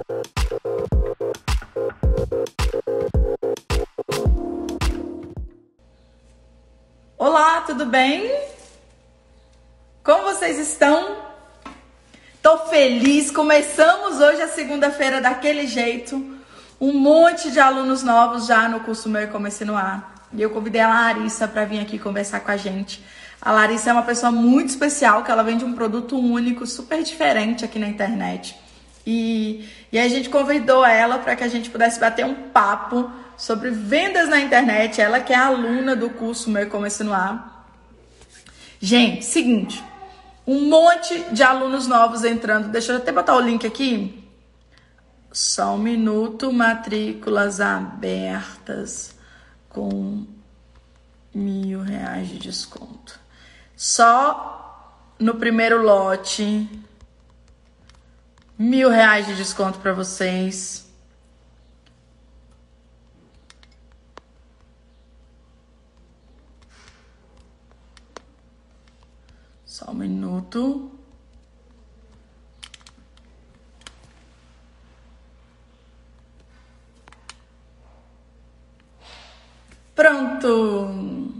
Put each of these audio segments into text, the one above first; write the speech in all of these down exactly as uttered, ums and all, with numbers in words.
Olá, tudo bem? Como vocês estão? Tô feliz, começamos hoje a segunda-feira daquele jeito, um monte de alunos novos já no curso Meu E-Commerce no Ar. E eu convidei a Larissa para vir aqui conversar com a gente. A Larissa é uma pessoa muito especial, que ela vende um produto único, super diferente aqui na internet. E, e a gente convidou ela para que a gente pudesse bater um papo sobre vendas na internet. Ela que é aluna do curso Meu E-Commerce no Ar. Gente, seguinte, um monte de alunos novos entrando. Deixa eu até botar o link aqui. Só um minuto. Matrículas abertas com mil reais de desconto. Só no primeiro lote, mil reais de desconto para vocês. Só um minuto. Pronto.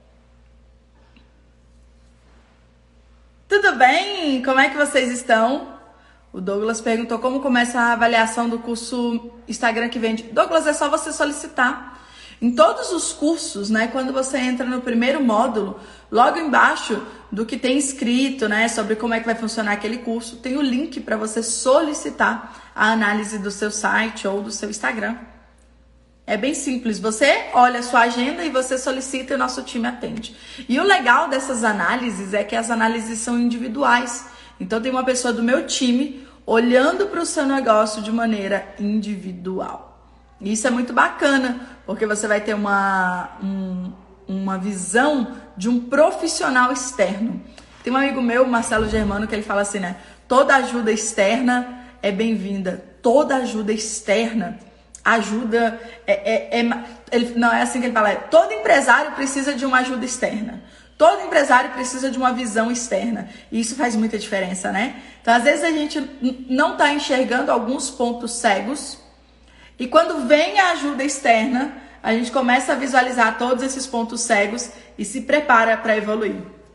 Tudo bem? Como é que vocês estão? O Douglas perguntou como começa a avaliação do curso Instagram que vende. Douglas, é só você solicitar. Em todos os cursos, né, quando você entra no primeiro módulo, logo embaixo do que tem escrito, né, sobre como é que vai funcionar aquele curso, tem o link para você solicitar a análise do seu site ou do seu Instagram. É bem simples, você olha a sua agenda e você solicita e o nosso time atende. E o legal dessas análises é que as análises são individuais. Então tem uma pessoa do meu time olhando para o seu negócio de maneira individual. E isso é muito bacana, porque você vai ter uma, um, uma visão de um profissional externo. Tem um amigo meu, Marcelo Germano, que ele fala assim, né? Toda ajuda externa é bem-vinda. Toda ajuda externa ajuda... É, é, é, ele, não, é assim que ele fala. É, todo empresário precisa de uma ajuda externa. Todo empresário precisa de uma visão externa. E isso faz muita diferença, né? Então, às vezes, a gente não está enxergando alguns pontos cegos. E quando vem a ajuda externa, a gente começa a visualizar todos esses pontos cegos e se prepara para evoluir.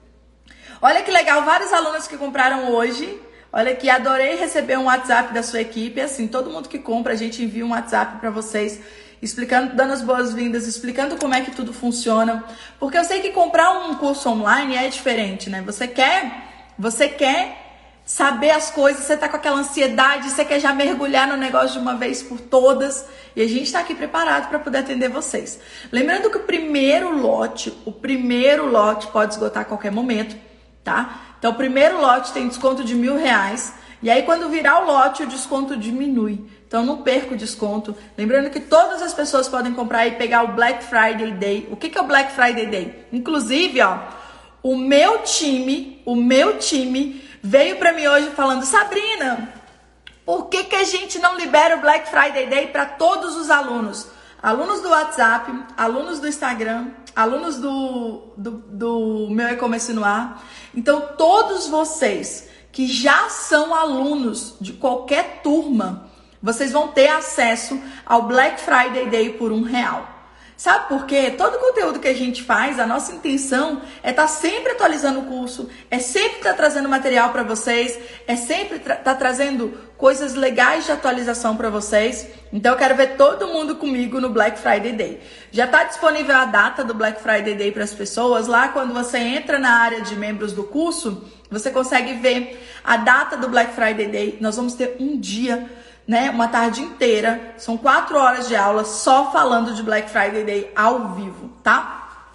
Olha que legal, vários alunos que compraram hoje. Olha aqui, adorei receber um WhatsApp da sua equipe. Assim, todo mundo que compra, a gente envia um WhatsApp para vocês, explicando, dando as boas-vindas, explicando como é que tudo funciona. Porque eu sei que comprar um curso online é diferente, né? Você quer, você quer saber as coisas, você tá com aquela ansiedade, você quer já mergulhar no negócio de uma vez por todas. E a gente tá aqui preparado para poder atender vocês. Lembrando que o primeiro lote, o primeiro lote pode esgotar a qualquer momento, tá? Então, o primeiro lote tem desconto de mil reais. E aí, quando virar o lote, o desconto diminui. Então, não perca o desconto. Lembrando que todas as pessoas podem comprar e pegar o Black Friday Day. O que que é o Black Friday Day? Inclusive, ó, o meu time, o meu time veio para mim hoje falando, Sabrina, por que que a gente não libera o Black Friday Day para todos os alunos? Alunos do WhatsApp, alunos do Instagram, alunos do, do, do Meu E-Commerce no Ar. Então, todos vocês que já são alunos de qualquer turma, vocês vão ter acesso ao Black Friday Day por um real. Sabe por quê? Todo o conteúdo que a gente faz, a nossa intenção é estar sempre atualizando o curso, é sempre estar trazendo material para vocês, é sempre estar tá trazendo coisas legais de atualização para vocês. Então eu quero ver todo mundo comigo no Black Friday Day. Já está disponível a data do Black Friday Day para as pessoas. Lá quando você entra na área de membros do curso, você consegue ver a data do Black Friday Day. Nós vamos ter um dia, né, uma tarde inteira, são quatro horas de aula só falando de Black Friday Day ao vivo, tá?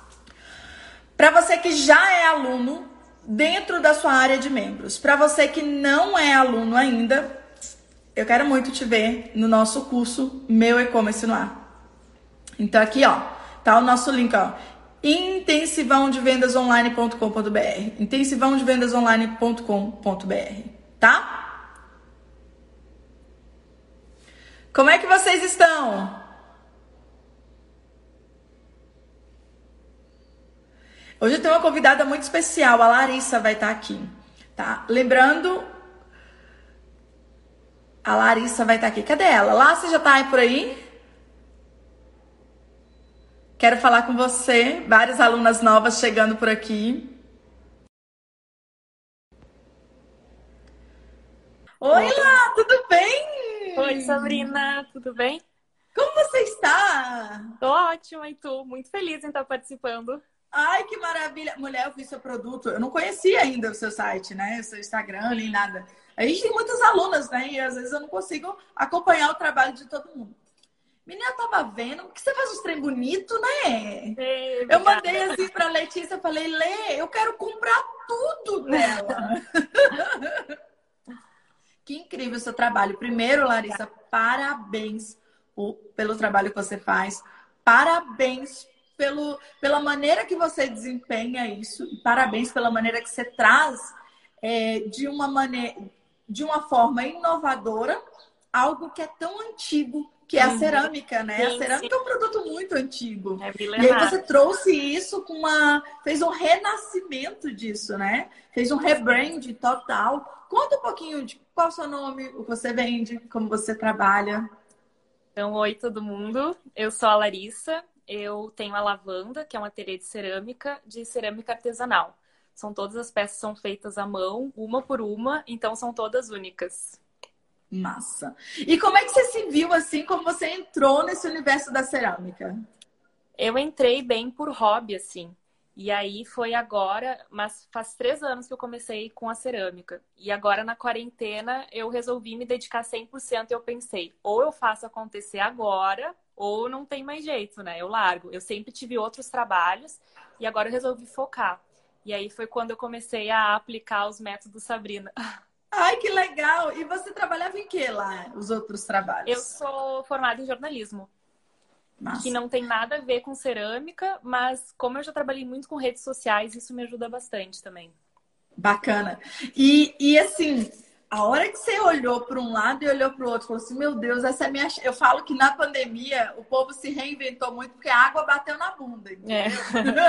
Para você que já é aluno dentro da sua área de membros, para você que não é aluno ainda, eu quero muito te ver no nosso curso Meu E-Commerce no Ar. Então aqui, ó, tá o nosso link, ó, intensivão de vendas online ponto com ponto br, intensivão de vendas online ponto com ponto br, tá? Como é que vocês estão? Hoje eu tenho uma convidada muito especial, a Larissa vai estar aqui, tá? Lembrando A Larissa vai estar aqui. Cadê ela? Lá, você já tá aí por aí? Quero falar com você. Várias alunas novas chegando por aqui. Oi, Oi, Lá, tudo Oi, bem? Sabrina, tudo bem? Como você está? Tô ótima, e tu? Muito feliz em estar participando. Ai, que maravilha. Mulher, eu vi seu produto. Eu não conhecia ainda o seu site, né? O seu Instagram, nem Sim. nada. A gente tem muitas alunas, né? E às vezes eu não consigo acompanhar o trabalho de todo mundo. Menina, eu tava vendo que você faz uns trem bonito, né? Ei, Eu mandei obrigada. assim pra Letícia, falei, Lê, eu quero comprar tudo dela. Que incrível o seu trabalho. Primeiro, Larissa, parabéns por- pelo trabalho que você faz. Parabéns pelo, pela maneira que você desempenha isso. E parabéns pela maneira que você traz é, de uma maneira, de uma forma inovadora, algo que é tão antigo, que é a Uhum. cerâmica, né? A Sim, sim, cerâmica é um produto muito antigo. é E aí milenar. você trouxe isso com uma, fez um renascimento disso, né? Fez um rebrand total. Conta um pouquinho de qual é o seu nome, o que você vende, como você trabalha. Então, oi, todo mundo. Eu sou a Larissa. Eu tenho a lavanda, que é um ateliê de cerâmica, de cerâmica artesanal. São todas as peças são feitas à mão, uma por uma, então são todas únicas. Massa. E como é que você se viu assim, como você entrou nesse universo da cerâmica? Eu entrei bem por hobby, assim. E aí foi agora, mas faz três anos que eu comecei com a cerâmica. E agora na quarentena eu resolvi me dedicar cem por cento e eu pensei, ou eu faço acontecer agora, ou não tem mais jeito, né? Eu largo. Eu sempre tive outros trabalhos e agora eu resolvi focar. E aí foi quando eu comecei a aplicar os métodos Sabrina. Ai, que legal! E você trabalhava em que lá, os outros Eu trabalhos? sou formada em jornalismo, que Massa. não tem nada a ver com cerâmica, mas como eu já trabalhei muito com redes sociais, isso me ajuda bastante também. Bacana. E, e assim, a hora que você olhou para um lado e olhou para o outro, falou assim: Meu Deus, essa é a minha. ch-". Eu falo que na pandemia o povo se reinventou muito porque a água bateu na bunda, É. entendeu?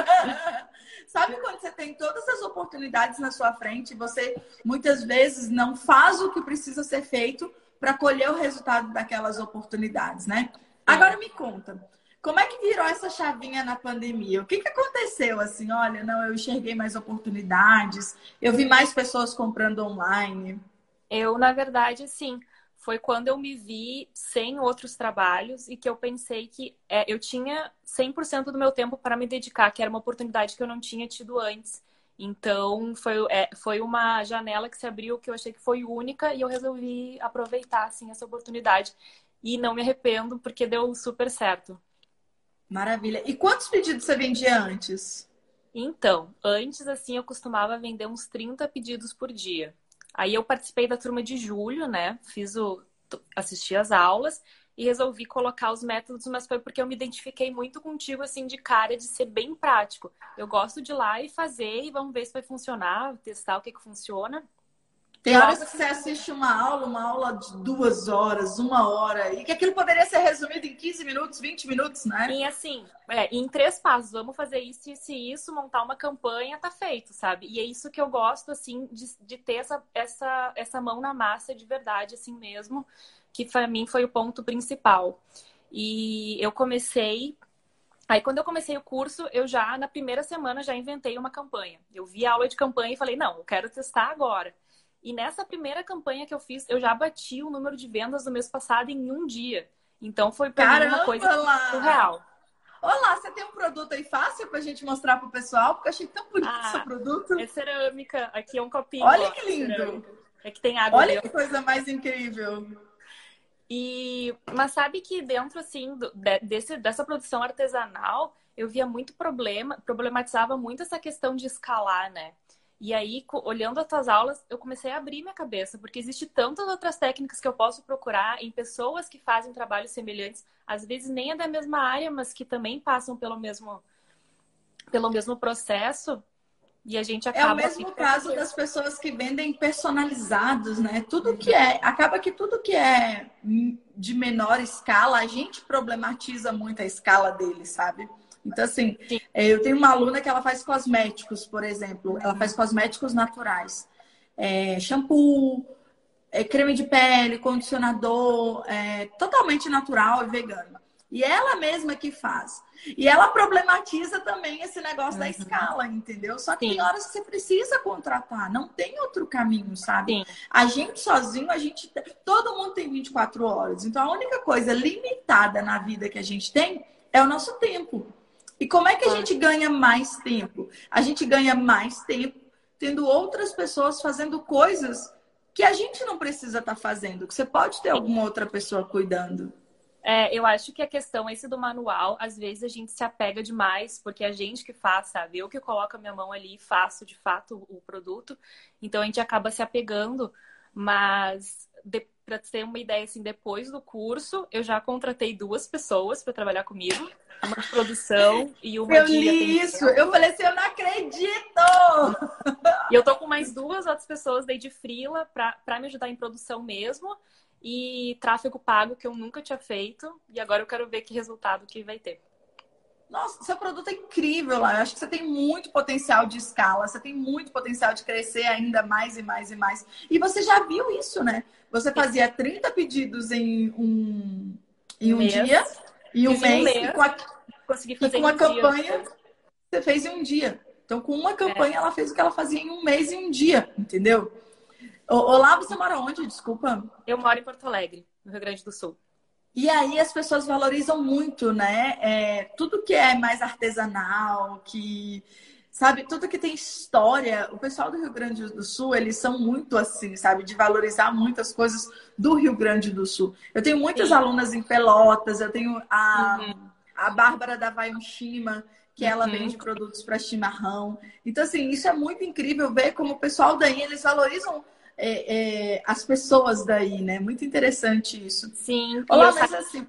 Sabe quando você tem todas as oportunidades na sua frente e você muitas vezes não faz o que precisa ser feito para colher o resultado daquelas oportunidades, né? Sim. Agora me conta. Como é que virou essa chavinha na pandemia? O que que aconteceu assim? Olha, não, eu enxerguei mais oportunidades, eu vi mais pessoas comprando online. Eu, na verdade, assim, foi quando eu me vi sem outros trabalhos e que eu pensei que é, eu tinha cem por cento do meu tempo para me dedicar, que era uma oportunidade que eu não tinha tido antes. Então, foi, é, foi uma janela que se abriu que eu achei que foi única e eu resolvi aproveitar, assim, essa oportunidade. E não me arrependo, porque deu super certo. Maravilha. E quantos pedidos você vendia antes? Então, antes assim eu costumava vender uns trinta pedidos por dia. Aí eu participei da turma de julho, né? Fiz o assisti as aulas e resolvi colocar os métodos, mas foi porque eu me identifiquei muito contigo assim de cara de ser bem prático. Eu gosto de ir lá e fazer e vamos ver se vai funcionar, testar o que que funciona. E Tem horas logo que assim, você assiste uma aula, uma aula de duas horas, uma hora, e que aquilo poderia ser resumido em quinze minutos, vinte minutos, né? em assim, é, em três passos, vamos fazer isso, isso e isso, montar uma campanha, tá feito, sabe? E é isso que eu gosto, assim, de, de ter essa, essa, essa mão na massa de verdade, assim mesmo, que pra mim foi o ponto principal. E eu comecei. Aí, quando eu comecei o curso, eu já, na primeira semana, já inventei uma campanha. Eu vi a aula de campanha e falei, não, eu quero testar agora. E nessa primeira campanha que eu fiz, eu já bati o número de vendas do mês passado em um dia. Então, foi pra mim uma coisa Caramba, assim, lá! surreal. Olá, você tem um produto aí fácil pra gente mostrar pro pessoal? Porque eu achei tão bonito seu Ah, é produto. cerâmica. Aqui é um copinho, Olha ó, que de lindo! cerâmica. É que tem água Olha que dentro. coisa mais incrível. E, mas sabe que dentro, assim, do- de- desse, dessa produção artesanal, eu via muito problema, problematizava muito essa questão de escalar, né? E aí, co- olhando as tuas aulas, eu comecei a abrir minha cabeça, porque existe tantas outras técnicas que eu posso procurar em pessoas que fazem trabalhos semelhantes, às vezes nem é da mesma área, mas que também passam pelo mesmo, pelo mesmo processo, e a gente É o acaba mesmo caso das pessoas que vendem personalizados, né? Tudo que é, acaba que tudo que é de menor escala, a gente problematiza muito a escala dele, sabe? Então, assim, Sim. é, eu tenho uma aluna que ela faz cosméticos, por exemplo. Ela faz cosméticos naturais. É, shampoo, é, creme de pele, condicionador, é, totalmente natural e vegano. E ela mesma que faz. E ela problematiza também esse negócio da Uhum. escala, entendeu? Só que tem Sim, horas que você precisa contratar, não tem outro caminho, sabe? sim. A gente sozinho, a gente. Todo mundo tem vinte e quatro horas. Então a única coisa limitada na vida que a gente tem é o nosso tempo. E como é que a Claro. gente ganha mais tempo? A gente ganha mais tempo tendo outras pessoas fazendo coisas que a gente não precisa estar fazendo, que você pode ter alguma outra pessoa cuidando. É, eu acho que a questão esse do manual, às vezes a gente se apega demais, porque é a gente que faz, sabe? Eu que coloco a minha mão ali e faço de fato o produto, então a gente acaba se apegando, mas de, pra ter uma ideia, assim, depois do curso, eu já contratei duas pessoas para trabalhar comigo, uma de produção e uma Eu de li isso, eu atendimento. falei assim, eu não acredito! E eu tô com mais duas outras pessoas daí de freela pra, pra me ajudar em produção mesmo. E tráfego pago que eu nunca tinha feito. E agora eu quero ver que resultado que vai ter. Nossa, seu produto é incrível lá. Eu acho que você tem muito potencial de escala, você tem muito potencial de crescer ainda mais e mais e mais. E você já viu isso, né? Você fazia trinta pedidos em um, em Um um dia, mês. em um Fiz em um mês, e com mês. a, Consegui e fazer com em a um dia campanha depois. você fez em um dia. Então, com uma É, campanha, ela fez o que ela fazia em um mês e um dia, entendeu? Olá, você mora onde? Desculpa. eu moro em Porto Alegre, no Rio Grande do Sul. E aí as pessoas valorizam muito, né? É, tudo que é mais artesanal, que, sabe, tudo que tem história. O pessoal do Rio Grande do Sul, eles são muito assim, sabe, de valorizar muitas coisas do Rio Grande do Sul. Eu tenho muitas Sim. alunas em Pelotas, eu tenho a, Uhum, a Bárbara da Vai um Shima, que ela uhum. vende produtos para chimarrão. Então, assim, isso é muito incrível ver como o pessoal daí, eles valorizam é, é, as pessoas daí, né? Muito interessante isso. Sim, e eu Olá, mas assim,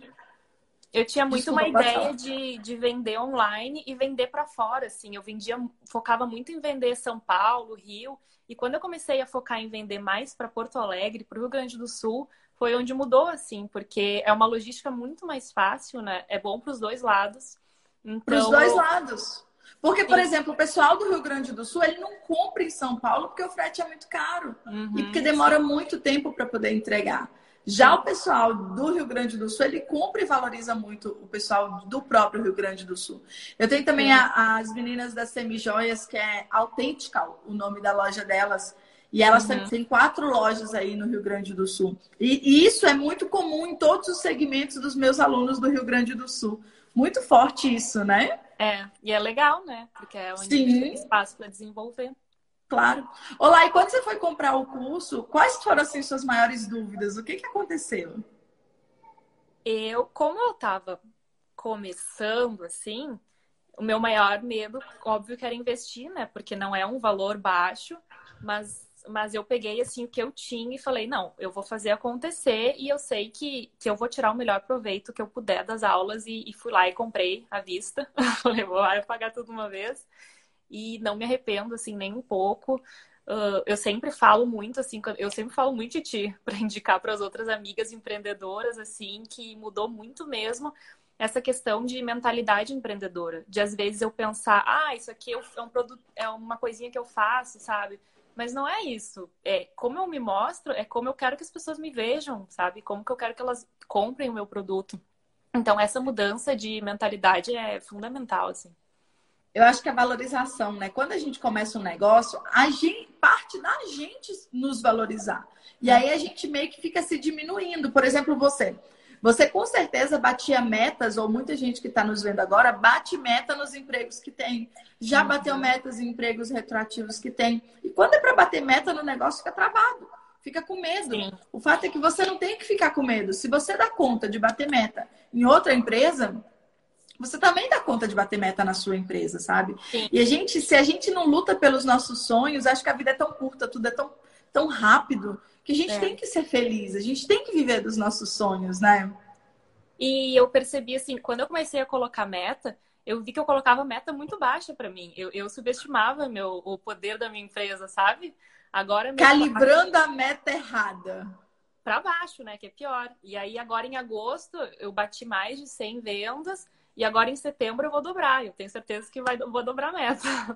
Eu tinha muito uma desculpa, pode ideia falar. de, de vender online e vender para fora, assim. Eu vendia, focava muito em vender São Paulo, Rio. E quando eu comecei a focar em vender mais para Porto Alegre, para o Rio Grande do Sul, foi onde mudou, assim, porque é uma logística muito mais fácil, né? É bom para os dois lados. Para os Então, dois eu, lados. Porque, por sim. exemplo, o pessoal do Rio Grande do Sul, ele não compra em São Paulo porque o frete é muito caro e porque Uhum, demora sim, muito tempo para poder entregar. Já sim. o pessoal do Rio Grande do Sul, ele compra e valoriza muito o pessoal do próprio Rio Grande do Sul. Eu tenho também Sim. a- as meninas das Semijoias, que é Authentical, o nome da loja delas. E elas têm Uhum. têm quatro lojas aí no Rio Grande do Sul. E, e isso é muito comum em todos os segmentos dos meus alunos do Rio Grande do Sul. Muito forte isso, né? É, e é legal, né? Porque é onde a gente tem Sim, espaço para desenvolver. claro. Olá, e quando você foi comprar o curso, quais foram assim suas maiores dúvidas? O que que aconteceu? Eu, como eu tava começando assim, o meu maior medo, óbvio, que era investir, né? Porque não é um valor baixo, mas, mas eu peguei assim o que eu tinha e falei, não, eu vou fazer acontecer e eu sei que, que eu vou tirar o melhor proveito que eu puder das aulas e, e fui lá e comprei à vista. Falei, vou lá e pagar tudo uma vez. E não me arrependo, assim, nem um pouco. Uh, eu sempre falo muito, assim, eu sempre falo muito de ti para indicar para as outras amigas empreendedoras, assim, que mudou muito mesmo essa questão de mentalidade empreendedora. De às vezes eu pensar, ah, isso aqui é um produto, é uma coisinha que eu faço, sabe? Mas não é isso. É como eu me mostro, é como eu quero que as pessoas me vejam, sabe? Como que eu quero que elas comprem o meu produto. Então, essa mudança de mentalidade é fundamental, assim. Eu acho que a valorização, né? Quando a gente começa um negócio, a gente parte da gente nos valorizar. E Hum, aí a gente meio que fica se diminuindo. Por exemplo, você. Você com certeza batia metas, ou muita gente que está nos vendo agora, bate meta nos empregos que tem. Já bateu uhum. metas em empregos retroativos que tem. E quando é para bater meta no negócio, fica travado. Fica com medo. Sim, O fato é que você não tem que ficar com medo. Se você dá conta de bater meta em outra empresa, você também dá conta de bater meta na sua empresa, sabe? sim. E a gente, se a gente não luta pelos nossos sonhos, acho que a vida é tão curta, tudo é tão, tão rápido, que a gente tem É. que ser feliz, a gente tem que viver dos nossos sonhos, né? E eu percebi assim, quando eu comecei a colocar meta, eu vi que eu colocava meta muito baixa para mim. Eu, eu subestimava meu, o poder da minha empresa, sabe? Agora meu Calibrando a meta errada. para baixo, né? Que é pior. E aí agora em agosto eu bati mais de cem vendas e agora em setembro eu vou dobrar. Eu tenho certeza que vai, vou dobrar a meta.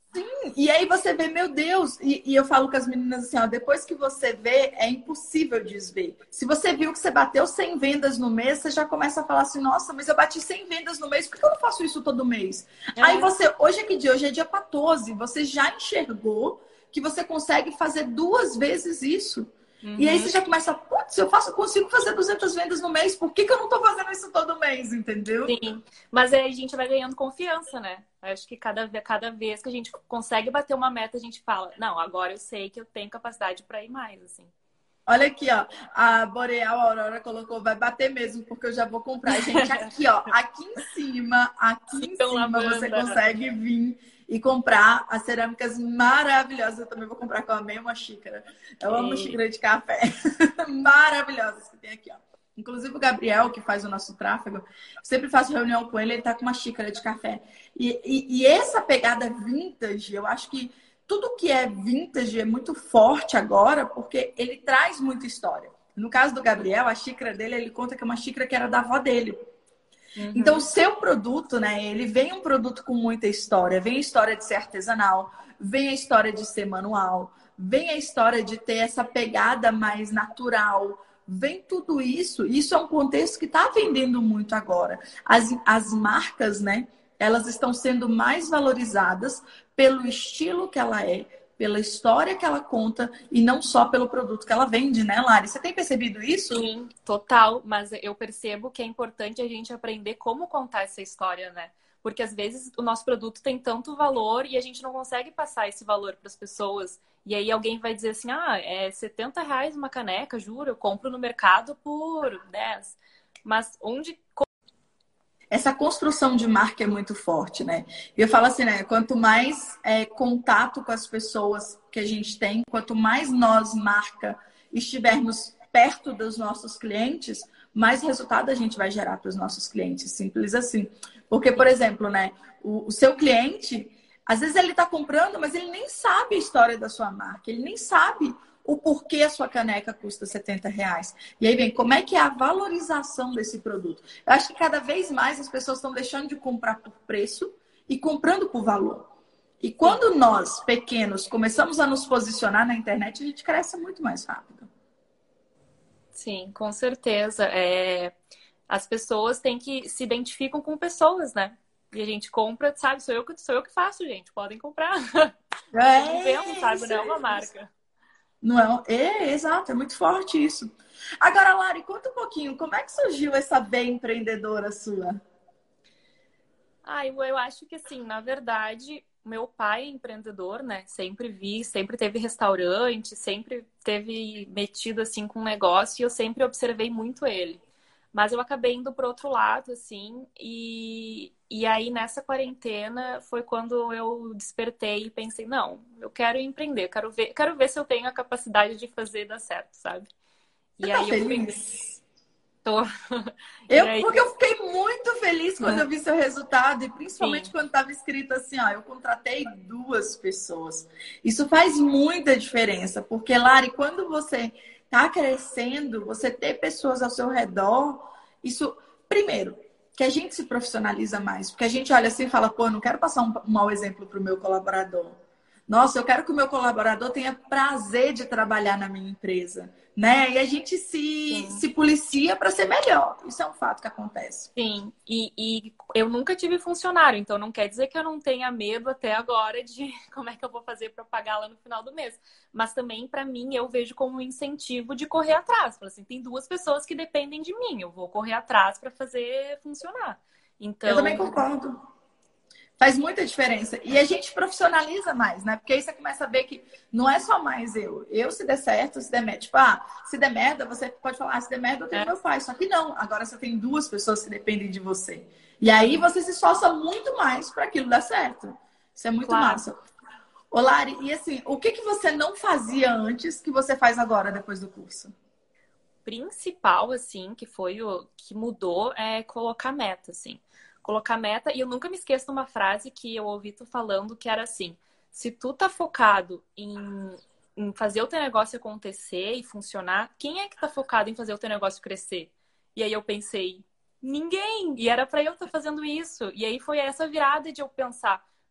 E aí você vê, meu Deus, e, e eu falo com as meninas assim, ó, depois que você vê, é impossível desver. Se você viu que você bateu cem vendas no mês, você já começa a falar assim, nossa, mas eu bati cem vendas no mês, por que eu não faço isso todo mês? É. Aí você, hoje é que dia? Hoje é dia quatorze, você já enxergou que você consegue fazer duas vezes isso. Uhum. E aí você já começa, putz, eu faço, consigo fazer duzentas vendas no mês, por que, que eu não tô fazendo isso todo mês, entendeu? Sim, mas aí a gente vai ganhando confiança, né? Acho que cada, cada vez que a gente consegue bater uma meta, a gente fala, não, agora eu sei que eu tenho capacidade para ir mais, assim. Olha aqui, ó, a Boreal Aurora colocou, vai bater mesmo, porque eu já vou comprar. Gente, aqui, ó, aqui em cima, aqui em Então, cima, lavanda. você consegue vir e comprar as cerâmicas maravilhosas. Eu também vou comprar, que eu amei uma xícara. Eu amo xícara de café. Maravilhosas que tem aqui, ó. Inclusive o Gabriel, que faz o nosso tráfego, sempre faço reunião com ele, ele tá com uma xícara de café. E, e, e essa pegada vintage, eu acho que tudo que é vintage é muito forte agora, porque ele traz muita história. No caso do Gabriel, a xícara dele, ele conta que é uma xícara que era da avó dele. Uhum. Então, o seu produto, né? Ele vem um produto com muita história. Vem a história de ser artesanal, vem a história de ser manual, vem a história de ter essa pegada mais natural. Vem tudo isso. Isso é um contexto que está vendendo muito agora. As, as marcas, né? Elas estão sendo mais valorizadas pelo estilo que ela é, pela história que ela conta e não só pelo produto que ela vende, né, Lari? Você tem percebido isso? Sim, total. Mas eu percebo que é importante a gente aprender como contar essa história, né? Porque às vezes o nosso produto tem tanto valor e a gente não consegue passar esse valor para as pessoas. E aí alguém vai dizer assim, ah, é setenta reais uma caneca, juro, eu compro no mercado por dez. Mas onde... Essa construção de marca é muito forte, né? E eu falo assim, né? Quanto mais é, contato com as pessoas que a gente tem, quanto mais nós, marca, estivermos perto dos nossos clientes, mais resultado a gente vai gerar para os nossos clientes. Simples assim. Porque, por exemplo, né? O, o seu cliente, às vezes ele está comprando, mas ele nem sabe a história da sua marca. Ele nem sabe o porquê a sua caneca custa setenta reais. E aí vem, como é que é a valorização desse produto? Eu acho que cada vez mais as pessoas estão deixando de comprar por preço e comprando por valor. E quando nós, pequenos, começamos a nos posicionar na internet, a gente cresce muito mais rápido. Sim, com certeza. É... As pessoas têm que se identificam com pessoas, né? E a gente compra, sabe? Sou eu que, sou eu que faço, gente. Podem comprar. É, vendo, sabe? Não é uma marca. Não é, é, exato, é muito forte isso. Agora, Lari, conta um pouquinho, como é que surgiu essa veia empreendedora sua? Ah, eu, eu acho que assim, na verdade, meu pai é empreendedor, né? Sempre vi, sempre teve restaurante, sempre teve metido assim com negócio e eu sempre observei muito ele. Mas eu acabei indo pro outro lado, assim, e, e aí nessa quarentena foi quando eu despertei e pensei, não, eu quero empreender, quero ver, quero ver se eu tenho a capacidade de fazer dar certo, sabe? Você E tá aí eu fui. feliz? Tô. Eu, aí... Porque eu fiquei muito feliz quando eu vi seu resultado, e principalmente Sim. quando estava escrito assim, ó, eu contratei duas pessoas. Isso faz muita diferença, porque, Lari, quando você está crescendo, você ter pessoas ao seu redor, isso, primeiro, que a gente se profissionaliza mais, porque a gente olha assim e fala, pô, eu não quero passar um mau exemplo para o meu colaborador. Nossa, eu quero que o meu colaborador tenha prazer de trabalhar na minha empresa, né? E a gente se, se policia para ser melhor. Isso é um fato que acontece. Sim, e, e eu nunca tive funcionário, então não quer dizer que eu não tenha medo até agora de como é que eu vou fazer para pagar lá no final do mês. Mas também, para mim, eu vejo como um incentivo de correr atrás. Assim, tem duas pessoas que dependem de mim, eu vou correr atrás para fazer funcionar. Então... Eu também concordo. Faz muita diferença. E a gente profissionaliza mais, né? Porque aí você começa a ver que não é só mais eu. Eu, se der certo, se der merda. Tipo, ah, se der merda, você pode falar, ah, se der merda, eu tenho é. meu pai. Só que não. Agora você tem duas pessoas que dependem de você. E aí você se esforça muito mais para aquilo dar certo. Isso é muito claro. massa. Ô, Lari, e assim, o que, que você não fazia antes que você faz agora, depois do curso? Principal, assim, que foi o que mudou é colocar meta, assim. Colocar meta, e eu nunca me esqueço de uma frase que eu ouvi tu falando, que era assim, se tu tá focado em, em fazer o teu negócio acontecer e funcionar, quem é que tá focado em fazer o teu negócio crescer? E aí eu pensei, ninguém! E era pra eu estar fazendo isso. E aí foi essa virada de eu pensar,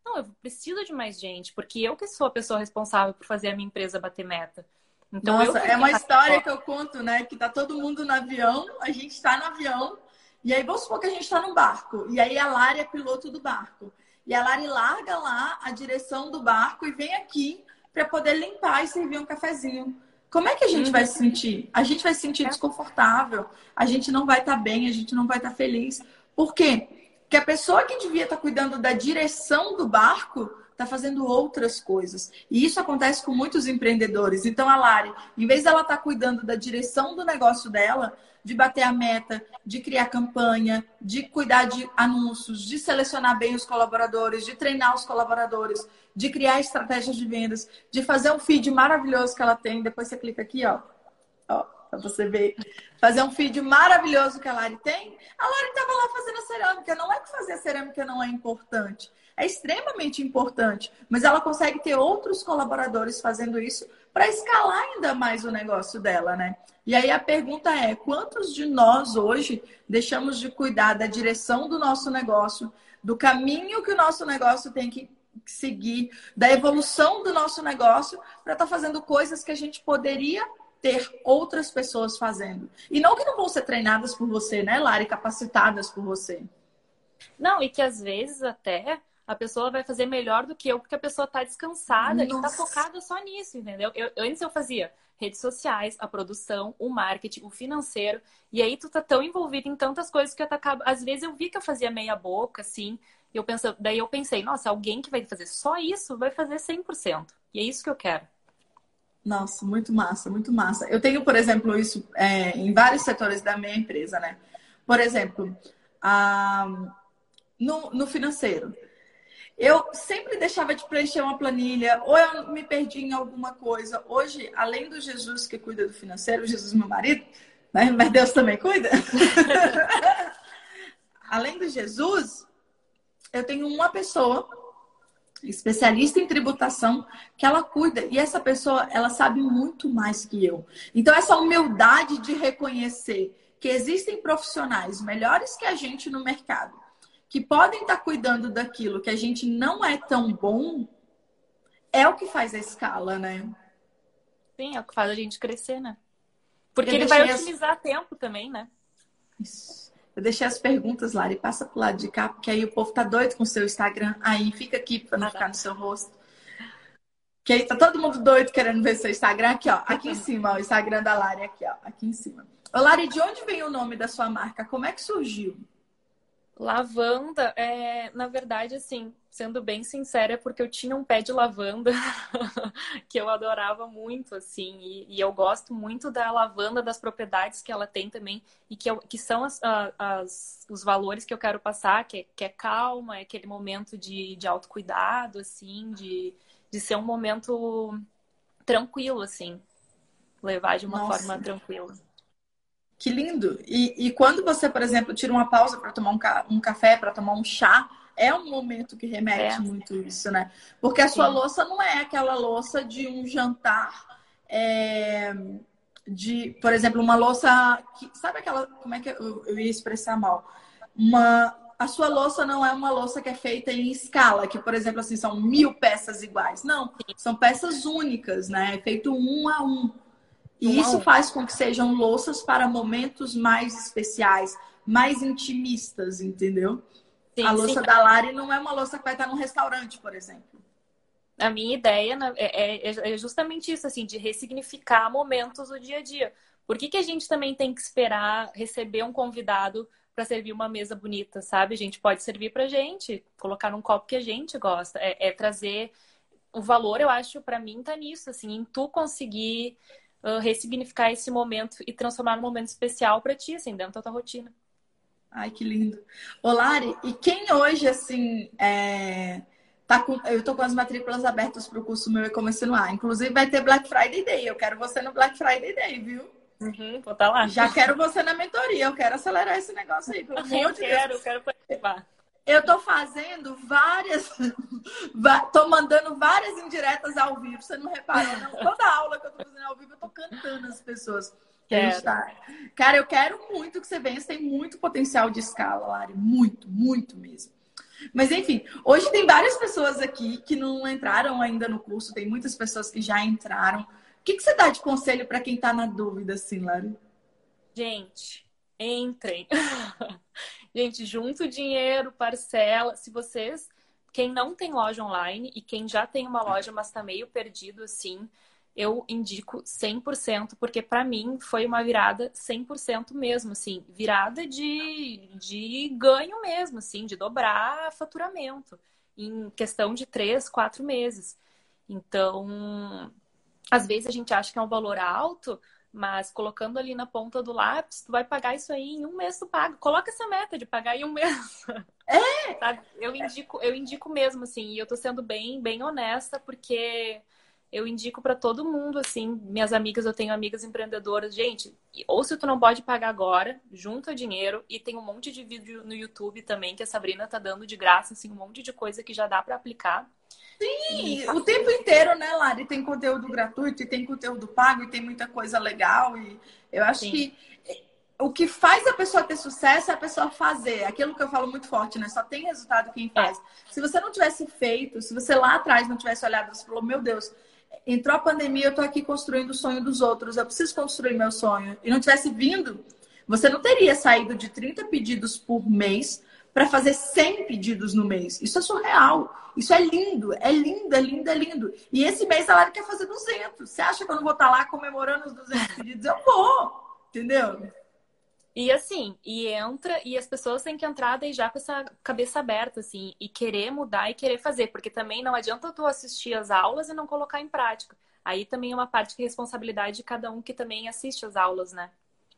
Não, eu preciso de mais gente, porque eu que sou a pessoa responsável por fazer a minha empresa bater meta. Então, Nossa, eu é uma história que eu conto, né? Que tá todo mundo no avião, a gente tá no avião, e aí vamos supor que a gente tá no barco. E aí a Lari é piloto do barco. E a Lari larga lá a direção do barco e vem aqui para poder limpar e servir um cafezinho. Como é que a gente vai se sentir? A gente vai se sentir desconfortável, a gente não vai estar bem, a gente não vai estar feliz. Por quê? Porque a pessoa que devia estar cuidando da direção do barco está fazendo outras coisas. E isso acontece com muitos empreendedores. Então, a Lari, em vez dela estar cuidando da direção do negócio dela, de bater a meta, de criar campanha, de cuidar de anúncios, de selecionar bem os colaboradores, de treinar os colaboradores, de criar estratégias de vendas, de fazer um feed maravilhoso que ela tem. Depois você clica aqui, ó, ó, para você ver. Fazer um feed maravilhoso que a Lari tem. A Lari estava lá fazendo a cerâmica. Não é que fazer a cerâmica não é importante. É extremamente importante. Mas ela consegue ter outros colaboradores fazendo isso para escalar ainda mais o negócio dela, né? E aí a pergunta é, quantos de nós hoje deixamos de cuidar da direção do nosso negócio, do caminho que o nosso negócio tem que seguir, da evolução do nosso negócio para estar fazendo coisas que a gente poderia ter outras pessoas fazendo. E não que não vão ser treinadas por você, né, Lari? Capacitadas por você. Não, e que às vezes até a pessoa vai fazer melhor do que eu, porque a pessoa tá descansada Nossa. E tá focada só nisso, entendeu? Eu, antes eu fazia redes sociais, a produção, o marketing, o financeiro, e aí tu tá tão envolvido em tantas coisas que eu acabo... Às vezes eu vi que eu fazia meia boca, assim, e eu penso... daí eu pensei, nossa, alguém que vai fazer só isso vai fazer cem por cento. E é isso que eu quero. Nossa, muito massa, muito massa. Eu tenho, por exemplo, isso é, em vários setores da minha empresa, né? Por exemplo, a... no, no financeiro. Eu sempre deixava de preencher uma planilha, ou eu me perdi em alguma coisa. Hoje, além do Jesus que cuida do financeiro, Jesus meu marido, né? Mas Deus também cuida. Além do Jesus, eu tenho uma pessoa especialista em tributação que ela cuida. E essa pessoa, ela sabe muito mais que eu. Então, essa humildade de reconhecer que existem profissionais melhores que a gente no mercado, que podem estar cuidando daquilo que a gente não é tão bom, é o que faz a escala, né? Sim, é o que faz a gente crescer, né? Porque ele vai otimizar as... tempo também, né? Isso. Eu deixei as perguntas, Lari, passa pro lado de cá, porque aí o povo tá doido com o seu Instagram. Aí, fica aqui para não ah, ficar tá. no seu rosto. Que aí tá todo mundo doido querendo ver seu Instagram. Aqui, ó. Aqui em cima, ó, o Instagram da Lari, aqui, ó. Aqui em cima. Ô, Lari, de onde vem o nome da sua marca? Como é que surgiu? Lavanda, é, na verdade, assim, sendo bem sincera, é porque eu tinha um pé de lavanda que eu adorava muito, assim, e, e eu gosto muito da lavanda, das propriedades que ela tem também, e que, eu, que são as, as, os valores que eu quero passar, que é, que é calma, é aquele momento de, de autocuidado, assim, de, de ser um momento tranquilo, assim, levar de uma Nossa. forma tranquila. Que lindo! E, e quando você, por exemplo, tira uma pausa para tomar um, ca um café, para tomar um chá, é um momento que remete é. muito isso, né? Porque a sua Sim. louça não é aquela louça de um jantar, é, de, por exemplo, uma louça que, sabe aquela, como é que eu, eu ia expressar mal? Uma, a sua louça não é uma louça que é feita em escala, que, por exemplo, assim, são mil peças iguais. Não, são peças únicas, né? É feito um a um. E isso faz com que sejam louças para momentos mais especiais, mais intimistas, entendeu? Sim, a louça sim. da Lari não é uma louça que vai estar num restaurante, por exemplo. A minha ideia é, é, é justamente isso, assim, de ressignificar momentos do dia a dia. Por que que a gente também tem que esperar receber um convidado para servir uma mesa bonita, sabe? A gente pode servir pra gente, colocar num copo que a gente gosta. É, é trazer... O valor, eu acho, para mim, tá nisso, assim, em tu conseguir... Uh, ressignificar esse momento e transformar num momento especial para ti, assim, dentro da tua rotina. Ai, que lindo. Ô, Lari, e quem hoje, assim, é... tá com... eu tô com as matrículas abertas para o curso meu E-Commerce no Ar. Inclusive, vai ter Black Friday Day. Eu quero você no Black Friday Day, viu? Uhum, vou estar lá. Já quero você na mentoria. Eu quero acelerar esse negócio aí, pelo amor eu de quero, Deus. Eu quero participar. Eu tô fazendo várias... tô mandando várias indiretas ao vivo. Você não reparou, não? Toda aula que eu tô fazendo ao vivo, eu tô cantando as pessoas. Que a gente tá... Cara, eu quero muito que você venha. Você tem muito potencial de escala, Lari. Muito, muito mesmo. Mas enfim, hoje tem várias pessoas aqui que não entraram ainda no curso, tem muitas pessoas que já entraram. O que, que você dá de conselho para quem está na dúvida, assim, Lari? Gente, entrem. Gente, junto dinheiro, parcela. Se vocês, quem não tem loja online e quem já tem uma loja, mas tá meio perdido assim, eu indico cem por cento, porque para mim foi uma virada cem por cento mesmo, assim, virada de, de ganho mesmo, assim, de dobrar faturamento em questão de três, quatro meses. Então, às vezes a gente acha que é um valor alto, mas colocando ali na ponta do lápis, tu vai pagar isso aí em um mês, tu paga. Coloca essa meta de pagar em um mês. É! Sabe? Eu indico, eu indico mesmo, assim, e eu tô sendo bem, bem honesta, porque eu indico para todo mundo, assim, minhas amigas, eu tenho amigas empreendedoras, gente, ou se tu não pode pagar agora, junta dinheiro, e tem um monte de vídeo no YouTube também que a Sabrina tá dando de graça, assim, um monte de coisa que já dá para aplicar. E Sim, o tempo inteiro, né, Lari? Tem conteúdo gratuito e tem conteúdo pago e tem muita coisa legal. E eu acho sim, que o que faz a pessoa ter sucesso é a pessoa fazer. Aquilo que eu falo muito forte, né? Só tem resultado quem é, faz. Se você não tivesse feito, se você lá atrás não tivesse olhado e falou, meu Deus, entrou a pandemia, eu tô aqui construindo o sonho dos outros, eu preciso construir meu sonho. E não tivesse vindo, você não teria saído de trinta pedidos por mês para fazer cem pedidos no mês. Isso é surreal. Isso é lindo, é lindo, é lindo, é lindo. E esse mês a Lari quer fazer duzentos. Você acha que eu não vou estar lá comemorando os duzentos pedidos? Eu vou, entendeu? e assim, e entra, e as pessoas têm que entrar daí já com essa cabeça aberta, assim, e querer mudar e querer fazer, porque também não adianta tu assistir as aulas e não colocar em prática. Aí também é uma parte que é responsabilidade de cada um que também assiste as aulas, né?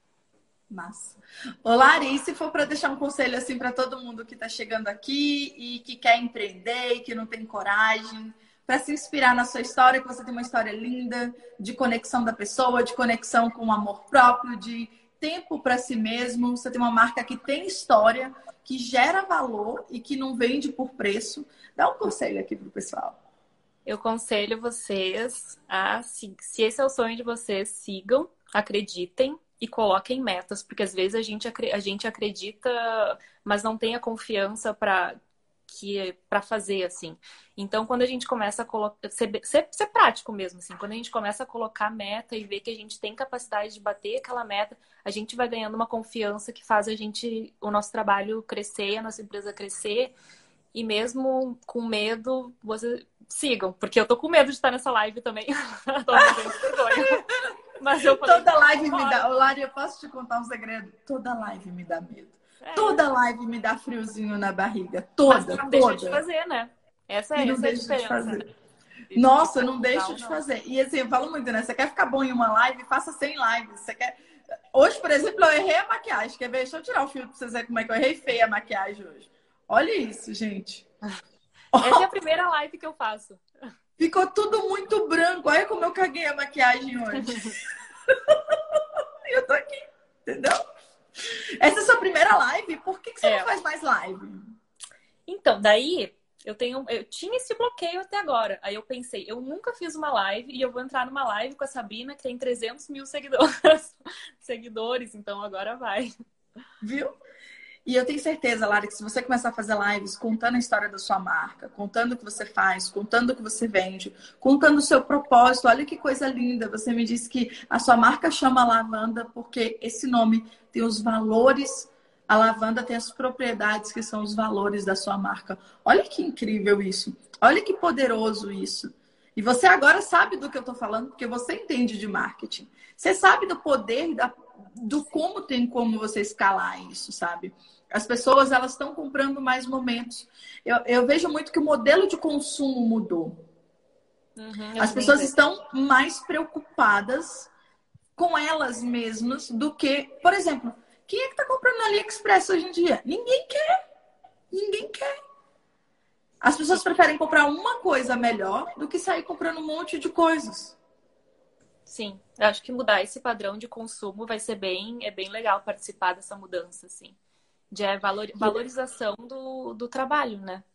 Massa. Ô, Lari, e se for para deixar um conselho assim para todo mundo que está chegando aqui e que quer empreender e que não tem coragem, para se inspirar na sua história, que você tem uma história linda de conexão da pessoa, de conexão com o amor próprio, de tempo para si mesmo. Você tem uma marca que tem história, que gera valor e que não vende por preço. Dá um conselho aqui pro pessoal. Eu aconselho vocês a, se, se esse é o sonho de vocês, sigam, acreditem e coloquem metas, porque às vezes a gente, a gente acredita, mas não tem a confiança para que para fazer assim. Então, quando a gente começa a colocar, ser, ser, ser prático mesmo, assim, quando a gente começa a colocar meta e ver que a gente tem capacidade de bater aquela meta, a gente vai ganhando uma confiança que faz a gente, o nosso trabalho crescer, a nossa empresa crescer. E mesmo com medo, vocês sigam, porque eu tô com medo de estar nessa live também. Tô morrendo de vergonha. Mas eu falei, Toda live me dá. Ô, Lari, eu posso te contar um segredo? Toda live me dá medo. é, Toda live me dá friozinho na barriga. mas Toda, não deixa de toda. fazer, né? Essa E é, não essa é a deixo de diferença, né? fazer. De, de Nossa, eu não finalizar deixo ou de não. fazer. E assim, eu falo muito, né? Você quer ficar bom em uma live? Faça cem lives. Você quer. Hoje, por exemplo, eu errei a maquiagem. Quer ver? Deixa eu tirar o filtro pra vocês verem como é que eu errei feia a maquiagem hoje. Olha isso, gente. Essa é a primeira live que eu faço. Ficou tudo muito branco. Olha como eu caguei a maquiagem hoje. E eu tô aqui, entendeu? Essa é a sua primeira live? Por que que você não É. faz mais live? Então, daí eu tenho, eu tinha esse bloqueio até agora. Aí eu pensei, eu nunca fiz uma live e eu vou entrar numa live com a Sabrina que tem trezentos mil seguidores, seguidores, então agora vai. Viu? E eu tenho certeza, Lara, que se você começar a fazer lives contando a história da sua marca, contando o que você faz, contando o que você vende, contando o seu propósito, olha que coisa linda. Você me disse que a sua marca chama Lavanda porque esse nome tem os valores, a lavanda tem as propriedades que são os valores da sua marca. Olha que incrível isso. Olha que poderoso isso. E você agora sabe do que eu estou falando, porque você entende de marketing. Você sabe do poder, da, do como tem como você escalar isso, sabe? As pessoas, elas estão comprando mais momentos. Eu, eu vejo muito que o modelo de consumo mudou. Uhum, As pessoas estão mais preocupadas com elas mesmas do que... Por exemplo, quem é que está comprando no AliExpress hoje em dia? Ninguém quer. Ninguém quer. As pessoas preferem comprar uma coisa melhor do que sair comprando um monte de coisas. Sim, eu acho que mudar esse padrão de consumo vai ser bem, é bem legal participar dessa mudança, assim. De valor, valorização do, do trabalho, né?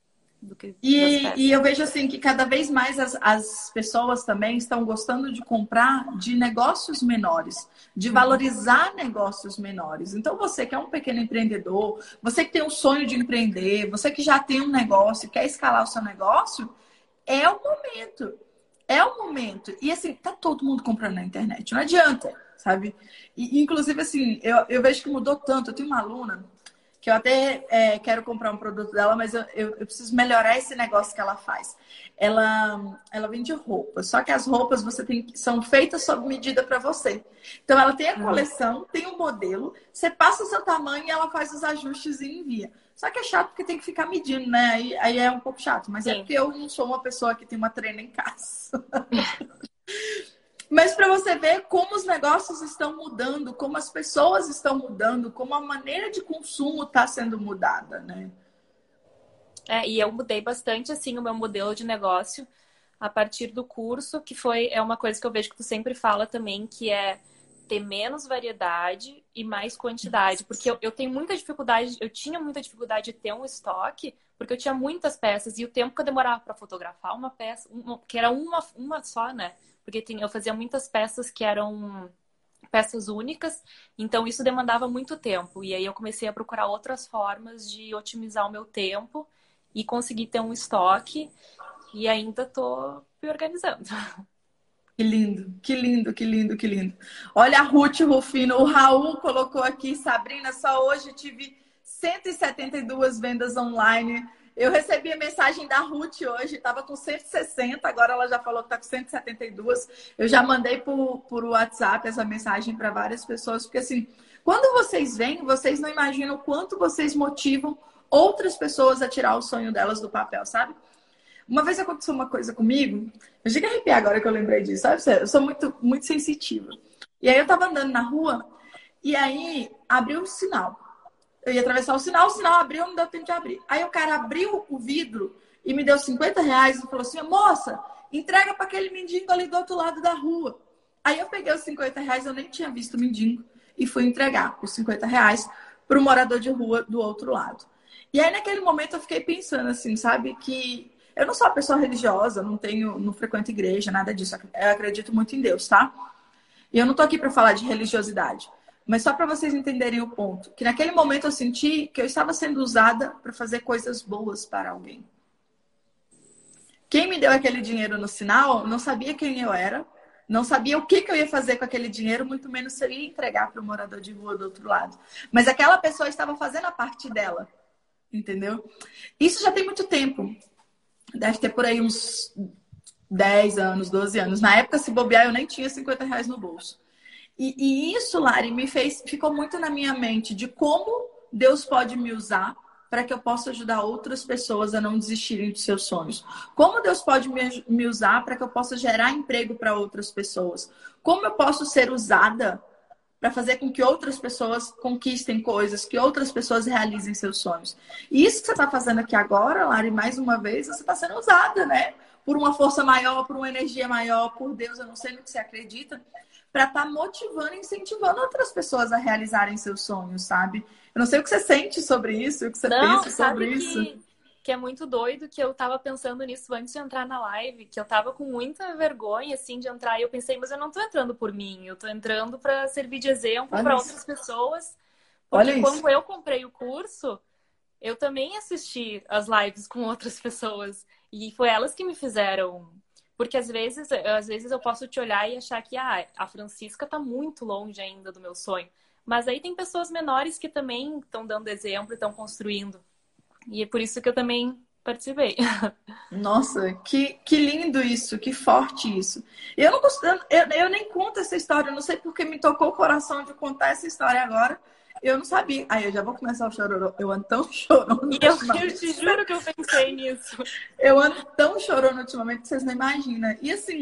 do que das E, peças. e eu vejo assim que cada vez mais as, as pessoas também estão gostando de comprar de negócios menores, de valorizar negócios menores. Então, você que é um pequeno empreendedor, você que tem um sonho de empreender, você que já tem um negócio, quer escalar o seu negócio, é o momento. É o momento. E assim, tá todo mundo comprando na internet. Não adianta, sabe? E, inclusive, assim, eu, eu vejo que mudou tanto. Eu tenho uma aluna que eu até é, quero comprar um produto dela, mas eu, eu, eu preciso melhorar esse negócio que ela faz. Ela, ela vende roupas, só que as roupas você tem, são feitas sob medida para você. Então, ela tem a coleção, tem um modelo, você passa o seu tamanho e ela faz os ajustes e envia. Só que é chato porque tem que ficar medindo, né? Aí, aí é um pouco chato, mas Sim. é porque eu não sou uma pessoa que tem uma treina em casa. Mas para você ver como os negócios estão mudando, como as pessoas estão mudando, como a maneira de consumo está sendo mudada, né? É, e eu mudei bastante, assim, o meu modelo de negócio a partir do curso, que foi é uma coisa que eu vejo que tu sempre fala também, que é ter menos variedade e mais quantidade. Porque eu, eu tenho muita dificuldade, eu tinha muita dificuldade de ter um estoque, porque eu tinha muitas peças e o tempo que eu demorava para fotografar uma peça, uma, que era uma, uma só, né? Porque eu fazia muitas peças que eram peças únicas, então isso demandava muito tempo. E aí eu comecei a procurar outras formas de otimizar o meu tempo e conseguir ter um estoque. E ainda tô me organizando. Que lindo, que lindo, que lindo, que lindo. Olha a Ruth Rufino, o Raul colocou aqui, Sabrina, só hoje tive cento e setenta e duas vendas online. Eu recebi a mensagem da Ruth hoje, estava com cento e sessenta, agora ela já falou que está com cento e setenta e dois. Eu já mandei por, por WhatsApp essa mensagem para várias pessoas, porque assim, quando vocês vêm, vocês não imaginam o quanto vocês motivam outras pessoas a tirar o sonho delas do papel, sabe? Uma vez aconteceu uma coisa comigo, eu cheguei a arrepiar agora que eu lembrei disso, sabe? Eu sou muito, muito sensitiva. E aí eu tava andando na rua, e aí abriu um sinal. Eu ia atravessar o sinal, o sinal abriu, não deu tempo de abrir. Aí o cara abriu o vidro e me deu cinquenta reais e falou assim, moça, entrega para aquele mendigo ali do outro lado da rua. Aí eu peguei os cinquenta reais, eu nem tinha visto o mendigo, e fui entregar os cinquenta reais para o morador de rua do outro lado. E aí naquele momento eu fiquei pensando assim, sabe, que eu não sou uma pessoa religiosa, não tenho, não frequento igreja, nada disso. Eu acredito muito em Deus, tá? E eu não tô aqui para falar de religiosidade. Mas só para vocês entenderem o ponto. Que naquele momento eu senti que eu estava sendo usada para fazer coisas boas para alguém. Quem me deu aquele dinheiro no sinal não sabia quem eu era. Não sabia o que, que eu ia fazer com aquele dinheiro. Muito menos se eu ia entregar para o morador de rua do outro lado. Mas aquela pessoa estava fazendo a parte dela. Entendeu? Isso já tem muito tempo. Deve ter por aí uns dez anos, doze anos. Na época, se bobear, eu nem tinha cinquenta reais no bolso. E, e isso, Lari, me fez, ficou muito na minha mente de como Deus pode me usar para que eu possa ajudar outras pessoas a não desistirem de seus sonhos. Como Deus pode me, me usar para que eu possa gerar emprego para outras pessoas. Como eu posso ser usada para fazer com que outras pessoas conquistem coisas, que outras pessoas realizem seus sonhos. E isso que você está fazendo aqui agora, Lari, mais uma vez, você está sendo usada, né? Por uma força maior, por uma energia maior, por Deus, eu não sei no que você acredita, para estar tá motivando e incentivando outras pessoas a realizarem seus sonhos, sabe? Eu não sei o que você sente sobre isso, o que você não, pensa sobre que... isso. Que é muito doido, que eu tava pensando nisso antes de entrar na live, que eu tava com muita vergonha, assim, de entrar, e eu pensei, mas eu não tô entrando por mim, eu tô entrando para servir de exemplo para outras pessoas, porque Olha quando isso. eu comprei o curso, eu também assisti as lives com outras pessoas, e foi elas que me fizeram, porque às vezes, às vezes eu posso te olhar e achar que, ah, a Francisca tá muito longe ainda do meu sonho, mas aí tem pessoas menores que também estão dando exemplo e estão construindo. E é por isso que eu também participei. Nossa, que, que lindo isso, que forte isso. Eu não eu, eu, eu nem conto essa história, eu não sei porque me tocou o coração de contar essa história agora. Eu não sabia. Aí eu já vou começar o chororô. Eu ando tão chorona. E eu, eu te juro que eu pensei nisso. Eu ando tão chorona ultimamente que vocês não imaginam. E assim,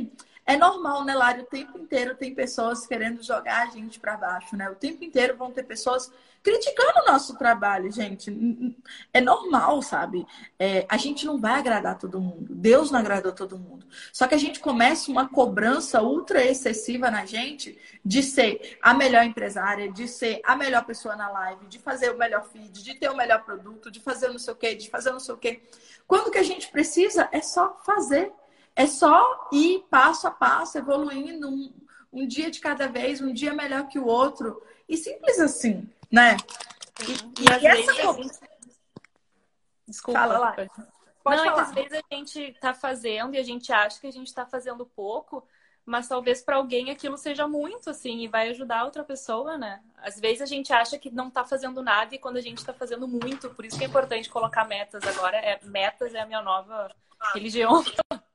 É normal, né, Lari? O tempo inteiro tem pessoas querendo jogar a gente para baixo, né? O tempo inteiro vão ter pessoas criticando o nosso trabalho, gente. É normal, sabe? É, a gente não vai agradar todo mundo. Deus não agradou todo mundo. Só que a gente começa uma cobrança ultra excessiva na gente de ser a melhor empresária, de ser a melhor pessoa na live, de fazer o melhor feed, de ter o melhor produto, de fazer não sei o quê, de fazer não sei o quê. Quando que a gente precisa é só fazer. É só ir passo a passo, evoluindo um, um dia de cada vez, um dia melhor que o outro. E simples assim, né? E, e às e vezes essa... a gente... Desculpa. Fala lá. Pode Não, falar. é que às vezes a gente tá fazendo e a gente acha que a gente tá fazendo pouco, mas talvez para alguém aquilo seja muito, assim, e vai ajudar outra pessoa, né? Às vezes a gente acha que não tá fazendo nada e quando a gente tá fazendo muito, por isso que é importante colocar metas agora. É, metas é a minha nova religião.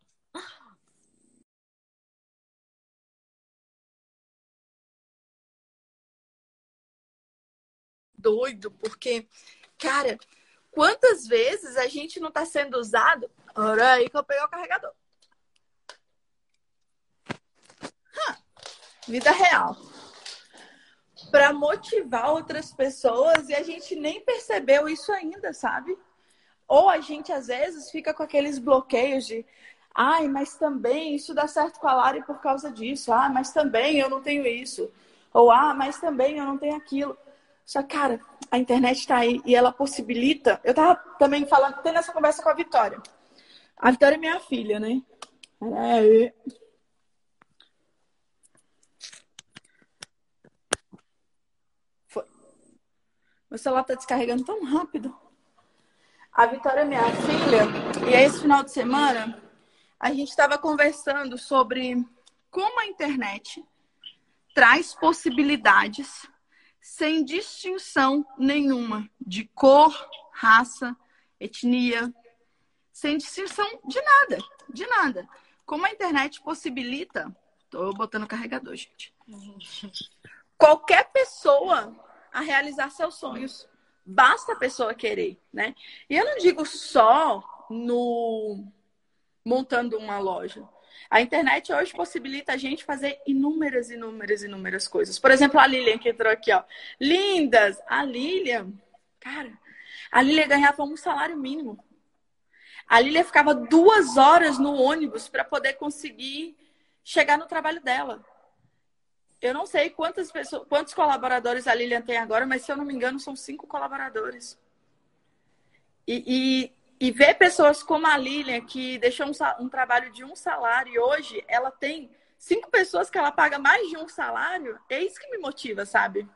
Doido, porque, cara, quantas vezes a gente não tá sendo usado? Olha aí que eu peguei o carregador. Hum, vida real. Para motivar outras pessoas e a gente nem percebeu isso ainda, sabe? Ou a gente, às vezes, fica com aqueles bloqueios de ai, mas também isso dá certo com a Lari por causa disso. Ah, mas também eu não tenho isso. Ou ah, mas também eu não tenho aquilo. Só, cara, a internet tá aí e ela possibilita... Eu tava também falando, tendo essa conversa com a Vitória. A Vitória é minha filha, né? É... Foi. Meu celular tá descarregando tão rápido. A Vitória é minha filha. E aí, esse final de semana, a gente estava conversando sobre como a internet traz possibilidades sem distinção nenhuma de cor, raça, etnia, sem distinção de nada, de nada. Como a internet possibilita... Tô botando o carregador, gente. Qualquer pessoa a realizar seus sonhos. Basta a pessoa querer, né? E eu não digo só no montando uma loja. A internet hoje possibilita a gente fazer inúmeras, inúmeras, inúmeras coisas. Por exemplo, a Lilian que entrou aqui, ó. Lindas! A Lilian, cara, a Lilian ganhava um salário mínimo. A Lilian ficava duas horas no ônibus para poder conseguir chegar no trabalho dela. Eu não sei quantas pessoas, quantos colaboradores a Lilian tem agora, mas se eu não me engano, são cinco colaboradores. E, e, e ver pessoas como a Lilian, que deixou um, um trabalho de um salário, e hoje ela tem cinco pessoas que ela paga mais de um salário, é isso que me motiva, sabe?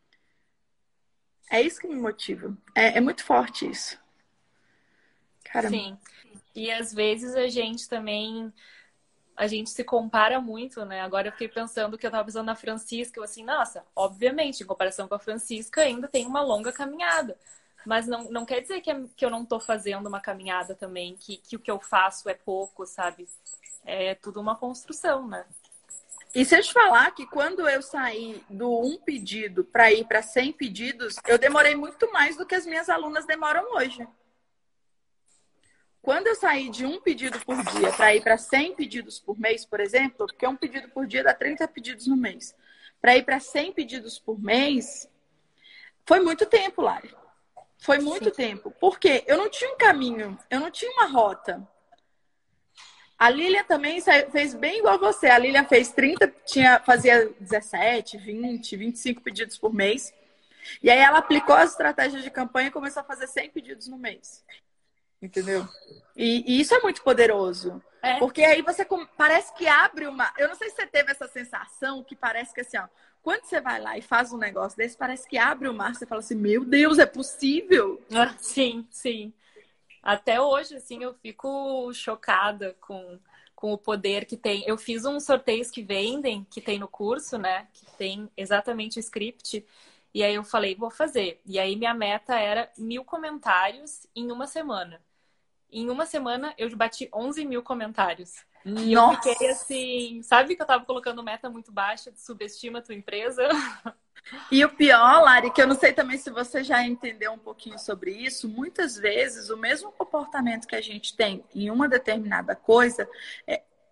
É isso que me motiva. É, é muito forte isso. Caramba. Sim. E às vezes a gente também... A gente se compara muito, né? Agora eu fiquei pensando que eu tava pensando na Francisca, eu assim, nossa, obviamente, em comparação com a Francisca, ainda tem uma longa caminhada. Mas não, não quer dizer que, é, que eu não tô fazendo uma caminhada também, que, que o que eu faço é pouco, sabe? É tudo uma construção, né? E se eu te falar que quando eu saí do um pedido para ir para cem pedidos, eu demorei muito mais do que as minhas alunas demoram hoje. Quando eu saí de um pedido por dia para ir para cem pedidos por mês, por exemplo, porque um pedido por dia dá trinta pedidos no mês, para ir para cem pedidos por mês, foi muito tempo, Lari. Foi muito Sim. tempo. Porque eu não tinha um caminho, eu não tinha uma rota. A Lilian também fez bem igual você. A Lilian fez trinta, tinha, fazia dezessete, vinte, vinte e cinco pedidos por mês. E aí ela aplicou as estratégias de campanha e começou a fazer cem pedidos no mês. Entendeu? E, e isso é muito poderoso. É. Porque aí você parece que abre uma... Eu não sei se você teve essa sensação que parece que assim, ó, quando você vai lá e faz um negócio desse, parece que abre o mar. Você fala assim, meu Deus, é possível? Ah, sim, sim. Até hoje, assim, eu fico chocada com, com o poder que tem. Eu fiz uns sorteios que vendem, que tem no curso, né? Que tem exatamente o script. E aí eu falei, vou fazer. E aí minha meta era mil comentários em uma semana. Em uma semana eu bati onze mil comentários. E Nossa. eu fiquei assim... Sabe que eu tava colocando meta muito baixa de subestima a tua empresa? E o pior, Lari, que eu não sei também se você já entendeu um pouquinho sobre isso, muitas vezes o mesmo comportamento que a gente tem em uma determinada coisa, é,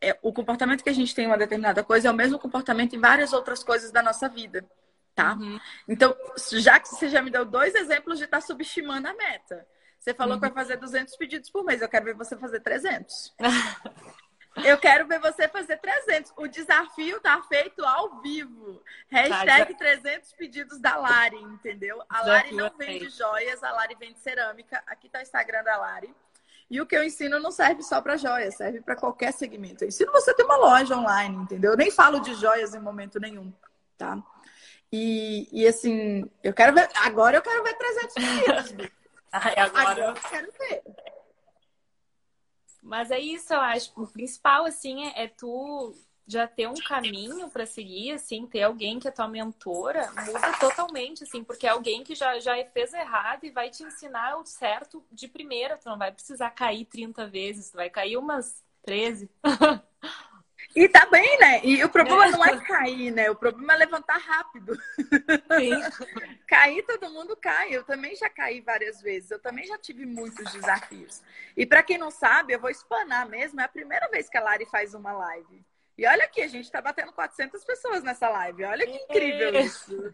é, o comportamento que a gente tem em uma determinada coisa é o mesmo comportamento em várias outras coisas da nossa vida, tá? Uhum. Então, já que você já me deu dois exemplos de estar tá subestimando a meta. Você falou uhum. que vai fazer duzentos pedidos por mês. Eu quero ver você fazer trezentos. Eu quero ver você fazer trezentos. O desafio tá feito ao vivo. Hashtag trezentos pedidos da Lari, entendeu? A Lari não vende joias, a Lari vende cerâmica. Aqui tá o Instagram da Lari. E o que eu ensino não serve só para joias, serve para qualquer segmento. Eu ensino você a ter uma loja online, entendeu? Eu nem falo de joias em momento nenhum, tá? E, e assim, eu quero ver... Agora eu quero ver trezentos pedidos. Ai, agora... agora eu quero ver. Mas é isso, eu acho. O principal, assim, é, é tu já ter um caminho para seguir, assim, ter alguém que é tua mentora, muda totalmente, assim, porque é alguém que já, já fez errado e vai te ensinar o certo de primeira. Tu não vai precisar cair trinta vezes, tu vai cair umas treze. E tá bem, né? E o problema é. não é cair, né? O problema é levantar rápido. Sim. Cair, todo mundo cai. Eu também já caí várias vezes. Eu também já tive muitos desafios. E para quem não sabe, eu vou explanar mesmo. É a primeira vez que a Lari faz uma live. E olha aqui, a gente tá batendo quatrocentas pessoas nessa live. Olha que incrível isso.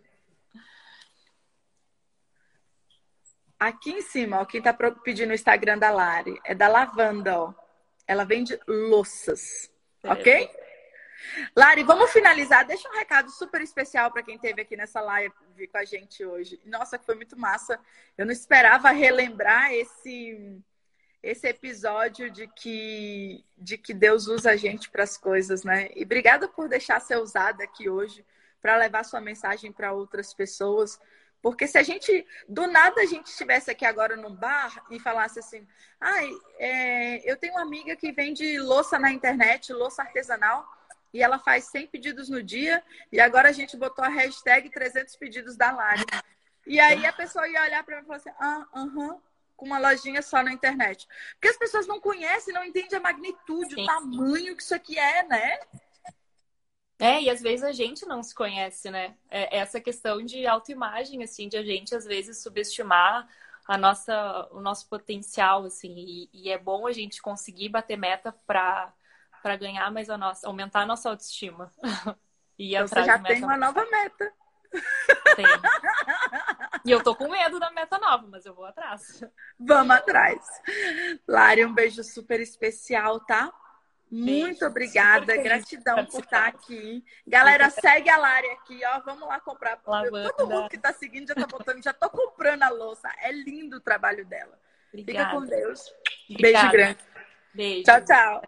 Aqui em cima, ó, quem tá pedindo o Instagram da Lari é da Lavanda, ó. Ela vende louças. Ok? Lari, vamos finalizar. Deixa um recado super especial para quem esteve aqui nessa live com a gente hoje. Nossa, foi muito massa. Eu não esperava relembrar esse, esse episódio de que, de que Deus usa a gente para as coisas, né? E obrigada por deixar ser usada aqui hoje para levar sua mensagem para outras pessoas. Porque se a gente, do nada, a gente estivesse aqui agora num bar e falasse assim, ai, é, eu tenho uma amiga que vende louça na internet, louça artesanal, e ela faz cem pedidos no dia, e agora a gente botou a hashtag trezentos pedidos da Lari. E aí a pessoa ia olhar para mim e falar assim, ah, aham, uh-huh, com uma lojinha só na internet. Porque as pessoas não conhecem, não entendem a magnitude, Sim. o tamanho que isso aqui é, né? É, e às vezes a gente não se conhece, né? É essa questão de autoimagem, assim, de a gente às vezes subestimar a nossa, o nosso potencial, assim, e, e é bom a gente conseguir bater meta para para ganhar mais a nossa, aumentar a nossa autoestima. E então você já tem uma nova meta. Tenho. E eu tô com medo da meta nova, mas eu vou atrás. Vamos atrás. Lari, um beijo super especial, tá? Muito Beijo, obrigada, gratidão por estar aqui. Galera, segue a Lari aqui, ó. Vamos lá comprar. Lavanda. Todo mundo que tá seguindo já tá botando, já tô comprando a louça. É lindo o trabalho dela. Obrigada. Fica com Deus. Obrigada. Beijo grande. Beijo. Tchau, tchau.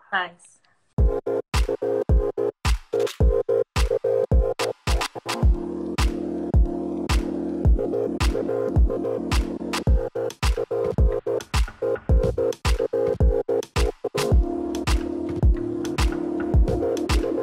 Até mais.